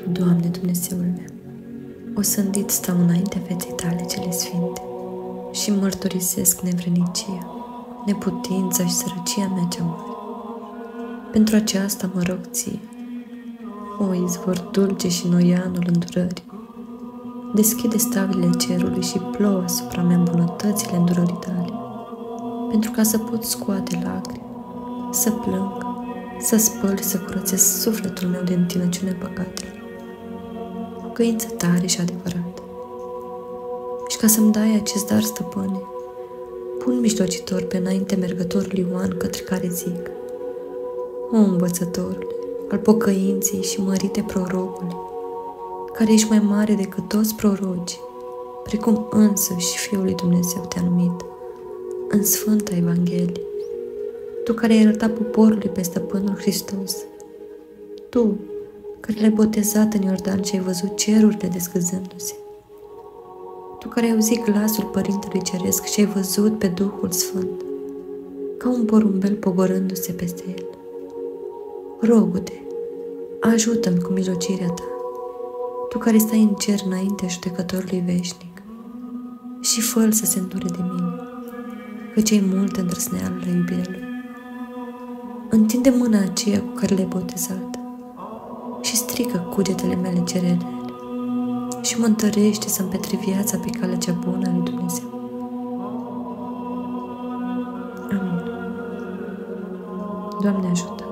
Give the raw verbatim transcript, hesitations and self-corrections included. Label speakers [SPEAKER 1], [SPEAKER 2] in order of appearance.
[SPEAKER 1] Doamne, Dumnezeul meu, osândit stau înaintea feței Tale cele sfinte și mărturisesc nevrenicia, neputința și sărăcia mea cea mare. Pentru aceasta mă rog Ție, o izvor dulce și noianul îndurării, deschide stavile cerului și plouă asupra mea bunătățile îndurării Tale, pentru ca să pot scoate lacrimi, să plâng, să spăl și să curățesc sufletul meu de întinăciune păcatelor, cu căință tare și adevărată. Și ca să-mi dai acest dar, Stăpâne, pun mijlocitor pe înainte mergătorul Ioan, către care zic: O învățătorule, al pocăinței și mărite prorocule, care ești mai mare decât toți prorocii, precum însăși Fiul lui Dumnezeu te-a numit în Sfânta Evanghelie, Tu care ai arătat poporului pe Stăpânul Hristos, Tu care l-ai botezat în Iordan și ai văzut cerurile descăzându-se, Tu care ai auzit glasul Părintelui Ceresc și ai văzut pe Duhul Sfânt, ca un porumbel pogorându-se peste el. Rogu-te, ajută-mi cu mijlocirea Ta, Tu care stai în cer înaintea judecătorului veșnic, și fă-l să se îndure de mine, căci ai multă îndrăzneală la iubirea Lui. Întinde mâna aceea cu care l-ai botezat și strică cugetele mele cerele și mă întărește să-mi petri viața pe calea cea bună a lui Dumnezeu. Amin. Doamne ajută!